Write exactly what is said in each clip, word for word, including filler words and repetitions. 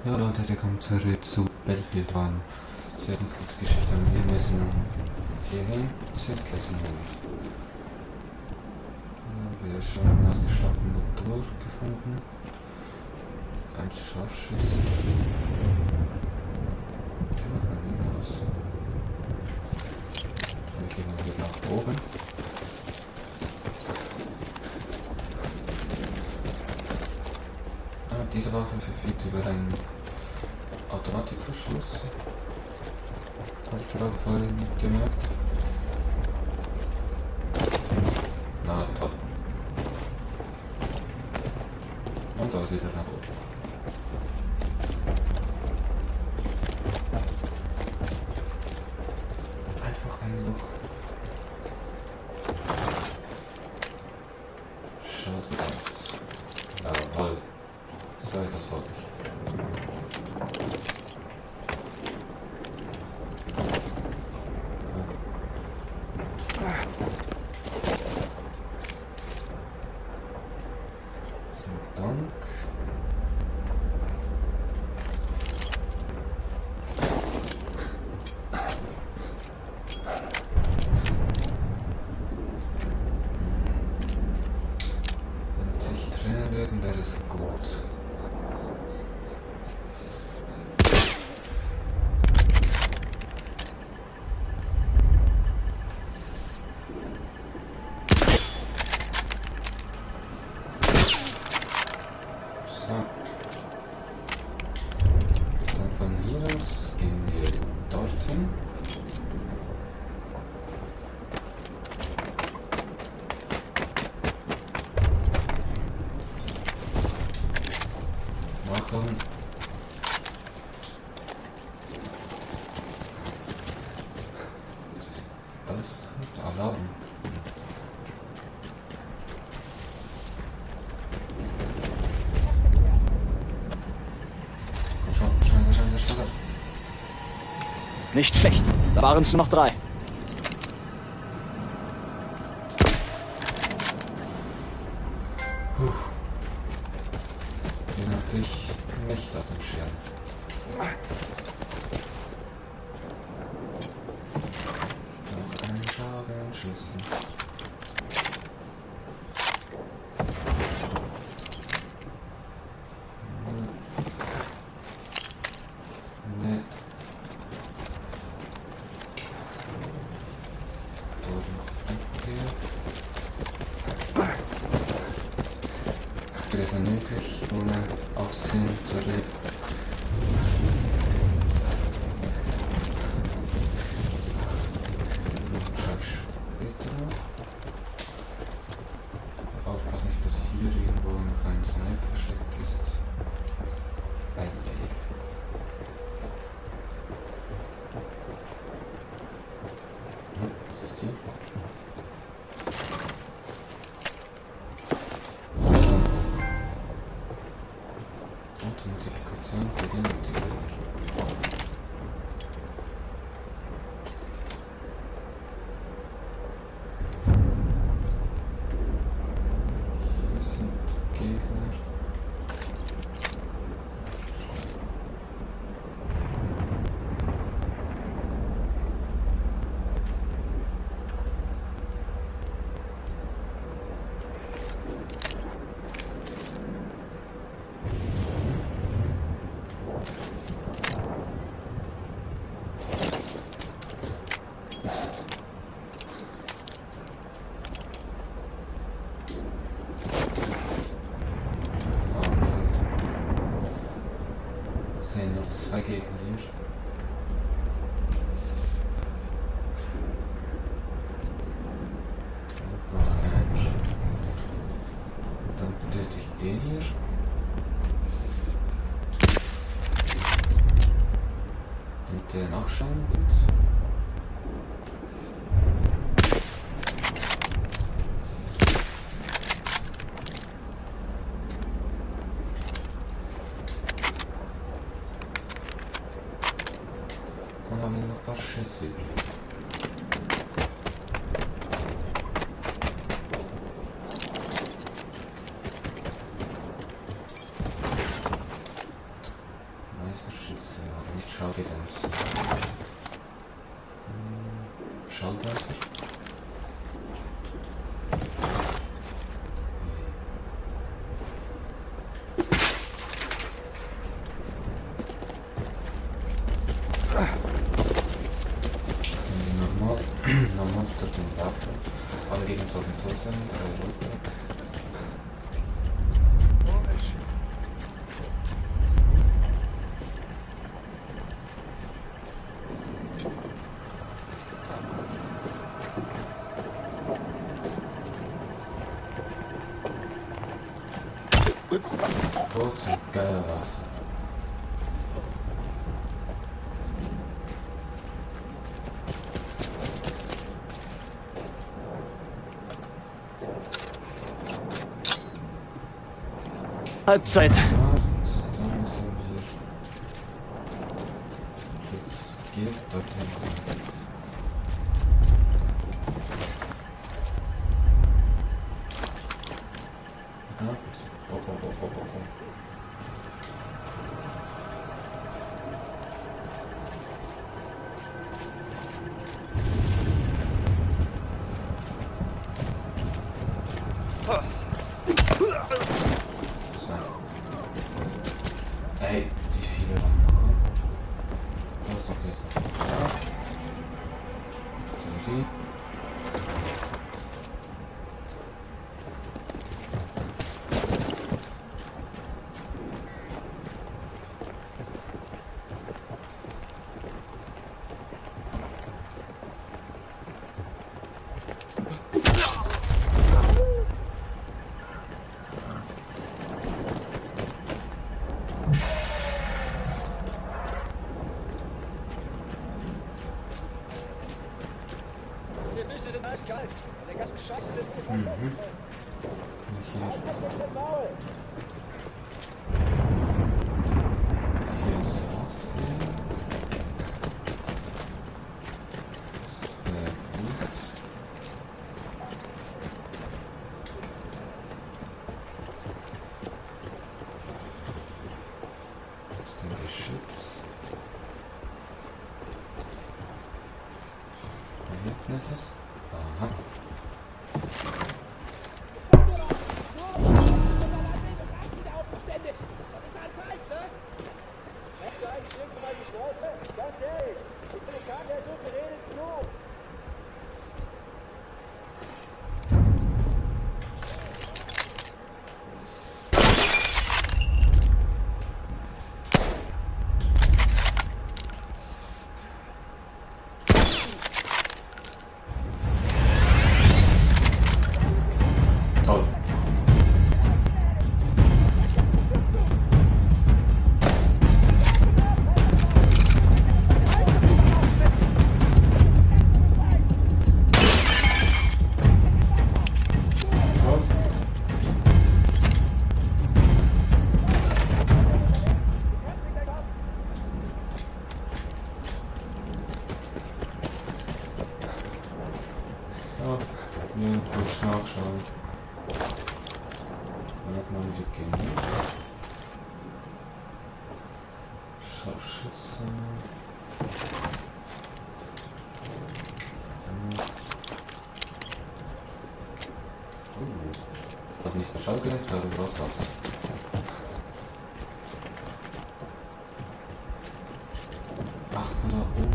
Ja Leute, willkommen zurück zu Battlefield One. Zweiten Kriegsgeschichte und wir müssen hierhin zu Kessen holen. Ja, wir haben schon einen ausgeschlagenen Motor gefunden. Ein Scharfschütze. Ja, von mir aus. Dann gehen wir wieder nach oben. Ah, diese Waffe verfügt über einen Automatikverschluss. Habe ich gerade vorhin gemerkt. Na toll. Und da ist wieder nach oben. Einfach ein Loch. Schaut gut aus. Jawohl. So, das wollte ich. Dank. Wenn sich trennen würden, wäre es gut. Dann von hier aus gehen wir dorthin. Nachladen. Was ist das? Alarm. Nicht schlecht. Da waren es nur noch drei. Puh. Den hatte ich nicht auf dem Schirm. Noch ein Schabenschlüssel. Ne. Ist nötig, ohne Aufsehen zu reden. Später. Aufpassen nicht, dass hier irgendwo noch ein Snipe versteckt ist. Eieiei. Ja, was ist hier? Notifikation für den Motivator. Hier sind Gegner. Sehen noch zwei Gegner hier. Und noch einen. Dann töte ich den hier. Damit der nachschauen wird. Dann haben wir noch ein paar Schüsse. Schau geht dann nicht so. Hm, Schallwerfer. Normal, normal durch den Waffe. Alle Gegner sollten tot sein, äh, runter. Tot sind geiler Wasser. Halbzeit. Ja, da müssen wir jetzt geht dorthin. Ja, gut. Oh, oh, oh, oh, oh, oh. Ey, wie viele waren noch? Was noch jetzt? Ja. Die. Die Füße sind eiskalt. Und der ganzen Scheiße sind wir Mhm. mhm. Hier. Hier ist rausgehen. Sehr gut. Das ist ein Geschütz. Kommt nettes. Aha. Ganz ehrlich, ich bin keiner, der so geredet genug. Toll. Toll. So, wir kurz nachschauen. Dann hat man die Gänge. Scharfschütze. Uh. Hat nicht Bescheid gedacht, aber was aus. Ach, von da oben.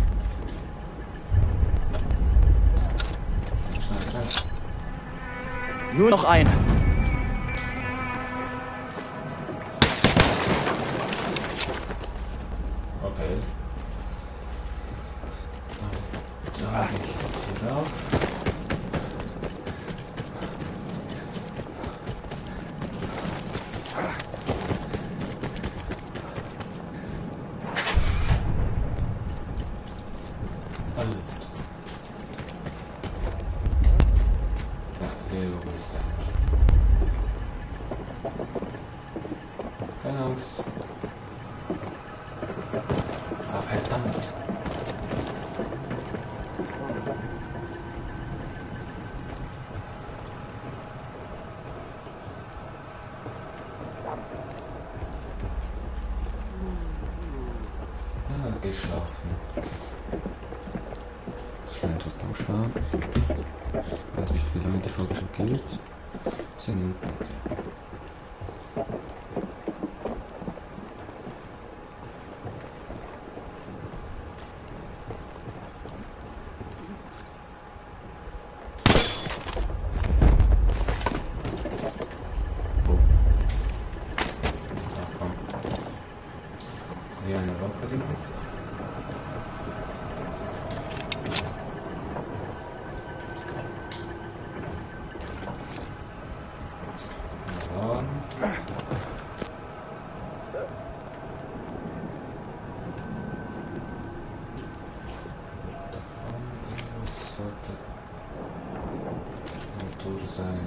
Schnell, schnell. Nur noch eine. Okay. Da gehe ich jetzt hier rauf. Alter. Ja, Leo ist da. Keine Angst. Ah, verdammt. geh schlafen. Schnell etwas nachschauen. Ich weiß nicht, wie lange die Folge schon geht. zehn Minuten. Okay. Eine Waffe liegen. Davon sollte Motor sein.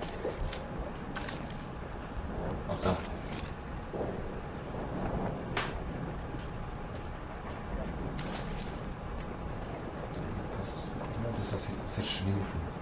Ach da. Das heißt, verschwinden.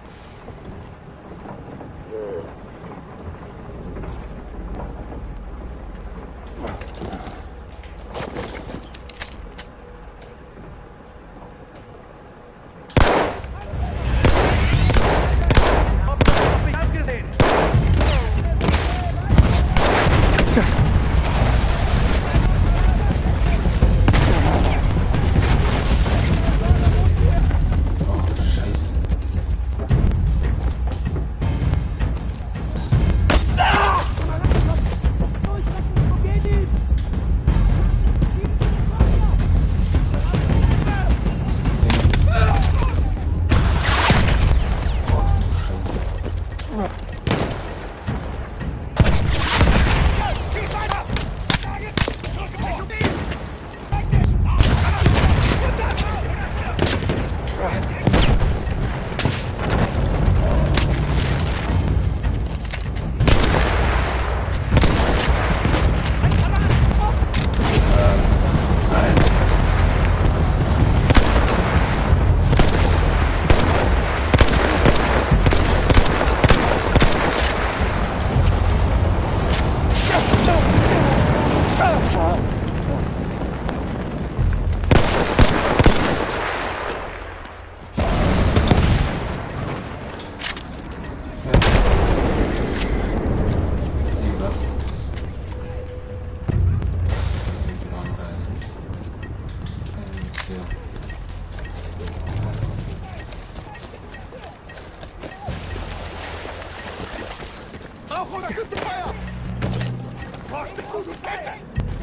Rauch oder Feuer! Vorschritt gut und Kette!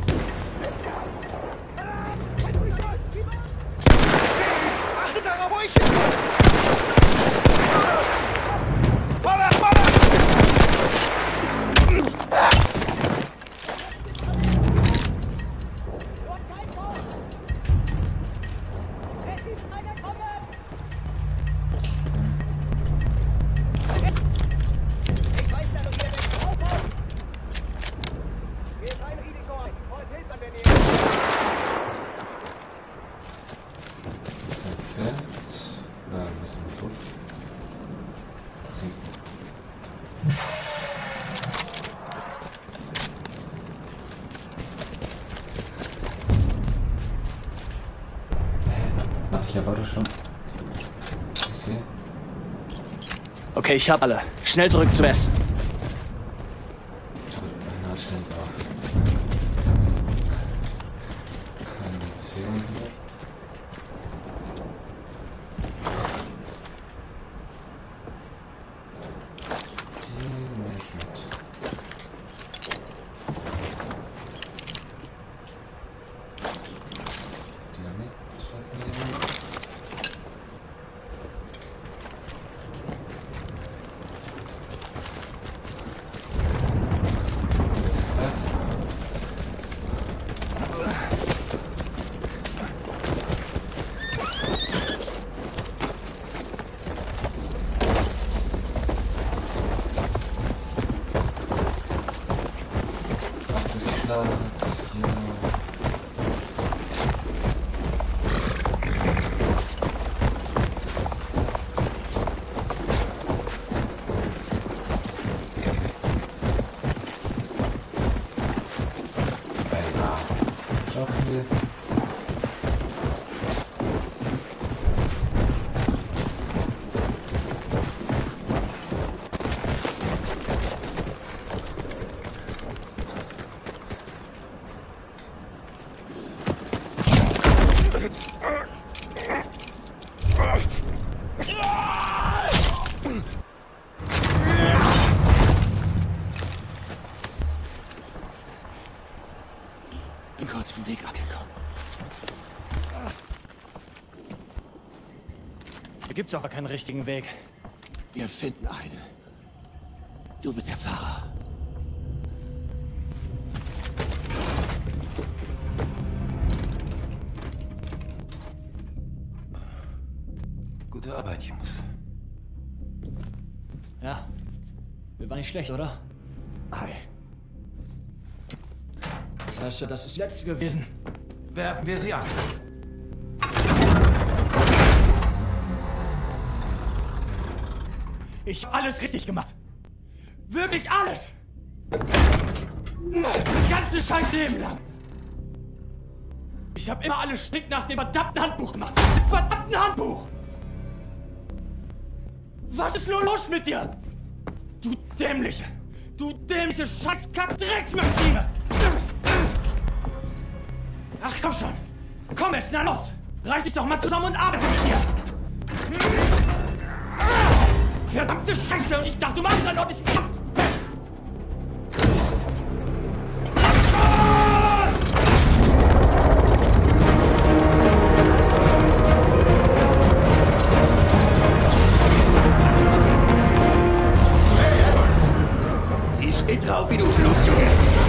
Achtet darauf, wo ich hin! Voller, voller! Ich erwarte schon. Ich sehe. Okay, ich hab alle. Schnell zurück zu West. Ich habe eine schnell drauf. Keine Munition hier. Die nehme ich mit. Dynamit sollten wir nehmen. Schaffen wir. Bin kurz vom Weg abgekommen. Hier gibt's aber keinen richtigen Weg. Wir finden einen. Du bist der Fahrer. Gute Arbeit, Jungs. Ja. Wir waren nicht schlecht, oder? Ei. Das, das ist die letzte gewesen. Werfen wir sie an. Ich hab alles richtig gemacht. Wirklich alles. Das ganze scheiß Leben lang. Ich hab immer alles strikt nach dem verdammten Handbuch gemacht. Dem verdammten Handbuch. Was ist nur los mit dir? Du dämliche, du dämliche Scheiß-Kack-Drecksmaschine. Ach, komm schon. Komm jetzt, na los. Reiß dich doch mal zusammen und arbeite mit mir. Verdammte Scheiße, und ich dachte, du machst einen ordentlichen Kampf. Sie steht drauf, wie du fluchst, Junge.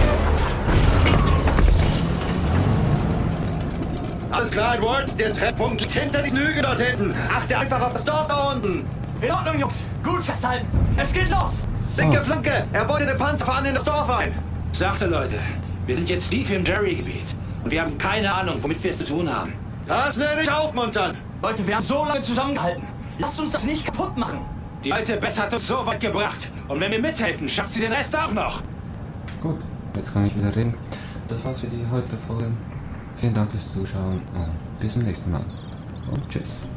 Alles klar, Edward. Der Treffpunkt liegt hinter die Lüge dort hinten. Achte einfach auf das Dorf da unten. In Ordnung, Jungs. Gut festhalten. Es geht los. Dicke Flanke. Er wollte den Panzer fahren in das Dorf ein. Sachte Leute, wir sind jetzt tief im Jerry-Gebiet und wir haben keine Ahnung, womit wir es zu tun haben. Das nenne ich aufmuntern. Leute, wir haben so lange zusammengehalten. Lasst uns das nicht kaputt machen. Die alte Bess hat uns so weit gebracht und wenn wir mithelfen, schafft sie den Rest auch noch. Gut, jetzt kann ich wieder reden. Das war's für die heutige Folge. Vielen Dank fürs Zuschauen und bis zum nächsten Mal. Und tschüss.